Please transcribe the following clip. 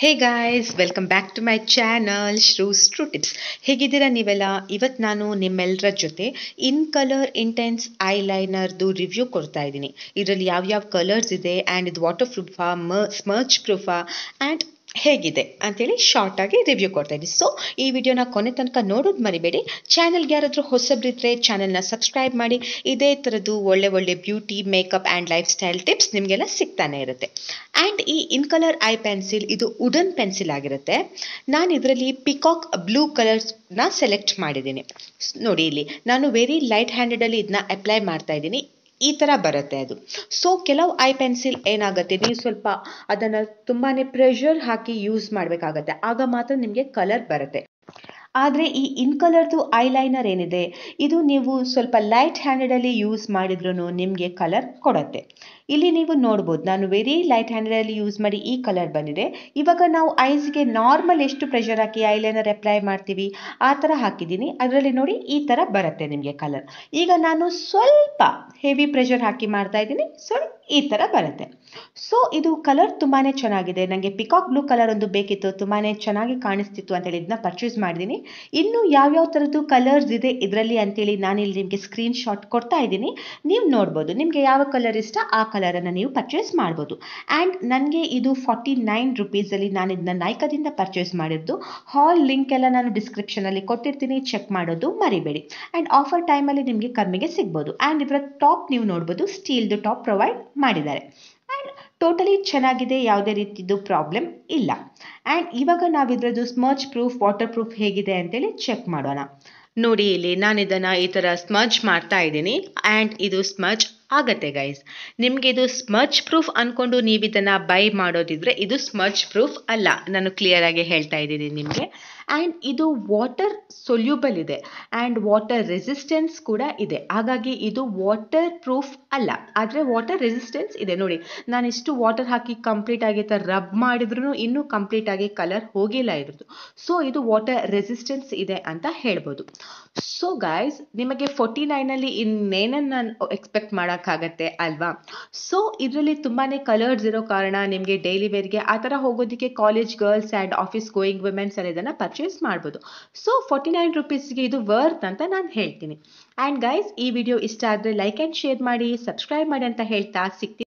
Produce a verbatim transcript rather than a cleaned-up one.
Hey guys, welcome back to my channel Shrustruetips. ಹೇಗಿದ್ದೀರಾ ನೀವೆಲ್ಲ? ಇವತ್ತು ನಾನು ನಿಮ್ಮೆಲ್ಲರ ಜೊತೆ Incolour Intense Eyeliner ದು ರಿವ್ಯೂ ಕೊಡ್ತಾ ಇದ್ದೀನಿ. ಇದರಲ್ಲಿ ಯಾವ ಯಾವ ಕಲರ್ಸ್ ಇದೆ ಆ್ಯಂಡ್ ಇದು ವಾಟರ್ ಪ್ರೂಫಾ, ಸ್ಮರ್ಚ್ ಪ್ರೂಫಾ ಆ್ಯಂಡ್ ಹೇಗಿದೆ ಅಂತೇಳಿ ಶಾರ್ಟ್ ಆಗಿ ರಿವ್ಯೂ ಕೊಡ್ತಾ ಇದ್ದೀನಿ. ಸೊ ಈ ವಿಡಿಯೋನ ಕೊನೆ ತನಕ ನೋಡೋದು ಮರಿಬೇಡಿ. ಚಾನಲ್ಗೆ ಯಾರಾದರೂ ಹೊಸಬ್ರಿದ್ರೆ ಚಾನಲ್ನ ಸಬ್ಸ್ಕ್ರೈಬ್ ಮಾಡಿ. ಇದೇ ಥರದ್ದು ಒಳ್ಳೆ ಒಳ್ಳೆ beauty, makeup and life style tips ನಿಮಗೆಲ್ಲ ಸಿಗ್ತಾನೆ ಇರುತ್ತೆ. ಆ್ಯಂಡ್ ಈ ಇನ್ಕಲರ್ ಐ ಪೆನ್ಸಿಲ್ ಇದು ವುಡನ್ ಪೆನ್ಸಿಲ್ ಆಗಿರುತ್ತೆ. ನಾನು ಇದರಲ್ಲಿ ಪಿಕಾಕ್ ಬ್ಲೂ ಕಲರ್ಸ್ನ ಸೆಲೆಕ್ಟ್ ಮಾಡಿದ್ದೀನಿ. ನೋಡಿ, ಇಲ್ಲಿ ನಾನು ವೆರಿ ಲೈಟ್ ಹ್ಯಾಂಡೆಡಲ್ಲಿ ಇದನ್ನ ಅಪ್ಲೈ ಮಾಡ್ತಾ ಇದ್ದೀನಿ. ಈ ಥರ ಬರುತ್ತೆ ಅದು. ಸೊ ಕೆಲವು ಐ ಪೆನ್ಸಿಲ್ ಏನಾಗುತ್ತೆ, ನೀವು ಸ್ವಲ್ಪ ಅದನ್ನು ತುಂಬಾ ಪ್ರೆಷರ್ ಹಾಕಿ ಯೂಸ್ ಮಾಡಬೇಕಾಗತ್ತೆ, ಆಗ ಮಾತ್ರ ನಿಮಗೆ ಕಲರ್ ಬರುತ್ತೆ. ಆದರೆ ಈ ಇನ್ಕಲರ್ದು ಐಲೈನರ್ ಏನಿದೆ, ಇದು ನೀವು ಸ್ವಲ್ಪ ಲೈಟ್ ಹ್ಯಾಂಡೆಡಲ್ಲಿ ಯೂಸ್ ಮಾಡಿದ್ರೂ ನಿಮಗೆ ಕಲರ್ ಕೊಡುತ್ತೆ. ಇಲ್ಲಿ ನೀವು ನೋಡ್ಬೋದು, ನಾನು ವೆರಿ ಲೈಟ್ ಹ್ಯಾಂಡೆಡಲ್ಲಿ ಯೂಸ್ ಮಾಡಿ ಈ ಕಲರ್ ಬಂದಿದೆ. ಇವಾಗ ನಾವು ಐಸ್ಗೆ ನಾರ್ಮಲ್ ಎಷ್ಟು ಪ್ರೆಷರ್ ಹಾಕಿ ಐಲೈನರ್ ಅಪ್ಲೈ ಮಾಡ್ತೀವಿ ಆ ಥರ ಹಾಕಿದ್ದೀನಿ. ಅದರಲ್ಲಿ ನೋಡಿ ಈ ಥರ ಬರುತ್ತೆ ನಿಮಗೆ ಕಲರ್. ಈಗ ನಾನು ಸ್ವಲ್ಪ ಹೆವಿ ಪ್ರೆಷರ್ ಹಾಕಿ ಮಾಡ್ತಾ ಇದ್ದೀನಿ, ಸೊ ಈ ಥರ ಬರುತ್ತೆ. ಸೊ ಇದು ಕಲರ್ ತುಂಬಾ ಚೆನ್ನಾಗಿದೆ. ನನಗೆ ಪಿಕಾಕ್ ಬ್ಲೂ ಕಲರ್ ಒಂದು ಬೇಕಿತ್ತು, ತುಂಬಾ ಚೆನ್ನಾಗಿ ಕಾಣಿಸ್ತಿತ್ತು ಅಂತೇಳಿ ಇದನ್ನ ಪರ್ಚೇಸ್ ಮಾಡಿದ್ದೀನಿ. ಇನ್ನು ಯಾವ್ಯಾವ ಥರದ್ದು ಕಲರ್ಸ್ ಇದೆ ಇದರಲ್ಲಿ ಅಂತೇಳಿ ನಾನಿಲ್ಲಿ ನಿಮಗೆ ಸ್ಕ್ರೀನ್ ಶಾಟ್ ಕೊಡ್ತಾ ಇದ್ದೀನಿ. ನೀವು ನೋಡ್ಬೋದು, ನಿಮಗೆ ಯಾವ ಕಲರ್ ಇಷ್ಟ ಆ ಕಲರನ್ನು ನೀವು ಪರ್ಚೇಸ್ ಮಾಡ್ಬೋದು. ಆ್ಯಂಡ್ ನನಗೆ ಇದು ಫಾರ್ಟಿ ನೈನ್ ರುಪೀಸಲ್ಲಿ ನಾನು ಇದನ್ನ ನೈಕಾದಿಂದ ಪರ್ಚೇಸ್ ಮಾಡಿದ್ದು. ಹಾಲ್ ಲಿಂಕ್ ಎಲ್ಲ ನಾನು ಡಿಸ್ಕ್ರಿಪ್ಷನಲ್ಲಿ ಕೊಟ್ಟಿರ್ತೀನಿ, ಚೆಕ್ ಮಾಡೋದು ಮರಿಬೇಡಿ. ಆ್ಯಂಡ್ ಆಫರ್ ಟೈಮಲ್ಲಿ ನಿಮಗೆ ಕಮ್ಮಿಗೆ ಸಿಗ್ಬೋದು. ಆ್ಯಂಡ್ ಇದರ ಟಾಪ್ ನೀವು ನೋಡ್ಬೋದು, ಸ್ಟೀಲ್ದು ಟಾಪ್ ಪ್ರೊವೈಡ್ ಮಾಡಿದ್ದಾರೆ. ಆ್ಯಂಡ್ ಟೋಟಲಿ ಚೆನ್ನಾಗಿದೆ, ಯಾವುದೇ ರೀತಿದು ಪ್ರಾಬ್ಲಮ್ ಇಲ್ಲ. ಆ್ಯಂಡ್ ಇವಾಗ ನಾವು ಇದರದ್ದು ಸ್ಮರ್ಚ್ ಪ್ರೂಫ್, ವಾಟರ್ ಪ್ರೂಫ್ ಹೇಗಿದೆ ಅಂತೇಳಿ ಚೆಕ್ ಮಾಡೋಣ. ನೋಡಿ, ಇಲ್ಲಿ ನಾನು ಇದನ್ನು ಈ ಥರ ಸ್ಮರ್ಚ್ ಮಾಡ್ತಾ ಇದ್ದೀನಿ. ಆ್ಯಂಡ್ ಇದು ಸ್ಮರ್ಚ್ ಆಗತ್ತೆ ಗೈಸ್. ನಿಮಗೆ ಇದು ಸ್ಮರ್ಚ್ ಪ್ರೂಫ್ ಅಂದ್ಕೊಂಡು ನೀವು ಇದನ್ನು ಬೈ ಮಾಡೋದಿದ್ರೆ ಇದು ಸ್ಮರ್ಚ್ ಪ್ರೂಫ್ ಅಲ್ಲ, ನಾನು ಕ್ಲಿಯರ್ ಆಗಿ ಹೇಳ್ತಾ ಇದ್ದೀನಿ ನಿಮಗೆ. ಆ್ಯಂಡ್ ಇದು ವಾಟರ್ ಸೊಲ್ಯೂಬಲ್ ಇದೆ ಆ್ಯಂಡ್ ವಾಟರ್ ರೆಸಿಸ್ಟೆನ್ಸ್ ಕೂಡ ಇದೆ. ಹಾಗಾಗಿ ಇದು ವಾಟರ್ ಪ್ರೂಫ್ ಅಲ್ಲ, ಆದರೆ ವಾಟರ್ ರೆಸಿಸ್ಟೆನ್ಸ್ ಇದೆ. ನೋಡಿ, ನಾನು ಇಷ್ಟು ವಾಟರ್ ಹಾಕಿ ಕಂಪ್ಲೀಟ್ ಆಗಿ ರಬ್ ಮಾಡಿದ್ರೂ ಇನ್ನೂ ಕಂಪ್ಲೀಟ್ ಆಗಿ ಕಲರ್ ಹೋಗಿಲ್ಲ ಇದ್ರದ್ದು. ಸೊ ಇದು ವಾಟರ್ ರೆಸಿಸ್ಟೆನ್ಸ್ ಇದೆ ಅಂತ ಹೇಳ್ಬೋದು. ಸೊ ಗೈಸ್, ನಿಮಗೆ ಫೋರ್ಟಿ ನೈನಲ್ಲಿ ಇನ್ನೇನನ್ನು ನಾನು ಎಕ್ಸ್ಪೆಕ್ಟ್ ಮಾಡೋಕ್ಕಾಗತ್ತೆ ಅಲ್ವಾ? ಸೊ ಇದರಲ್ಲಿ ತುಂಬಾ ಕಲರ್ಸ್ ಇರೋ ಕಾರಣ ನಿಮಗೆ ಡೈಲಿ ವೇರ್ಗೆ ಆ ಥರ ಹೋಗೋದಕ್ಕೆ college girls and office going womens ಅಲ್ಲಿ ಇದನ್ನು ಪರ್ಚೇಸ್ ಮಾಡ್ಬೋದು. ಸೊ ಫೋರ್ಟಿ ನೈನ್ ರುಪೀಸ್ಗೆ ಇದು ವರ್ತ್ ಅಂತ ನಾನು ಹೇಳ್ತೀನಿ. ಆ್ಯಂಡ್ ಗೈಸ್, ಈ ವಿಡಿಯೋ ಇಷ್ಟ ಆದರೆ ಲೈಕ್ ಆ್ಯಂಡ್ ಶೇರ್ ಮಾಡಿ, ಸಬ್ಸ್ಕ್ರೈಬ್ ಮಾಡಿ ಅಂತ ಹೇಳ್ತಾ ಸಿಗ್ತೀನಿ.